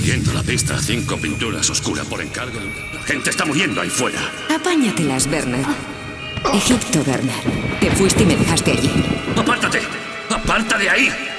Siguiendo la pista, 5 pinturas oscuras por encargo. La gente está muriendo ahí fuera. Apáñatelas, Bernard. Egipto, Bernard. Te fuiste y me dejaste allí. ¡Apártate! ¡Aparta de ahí!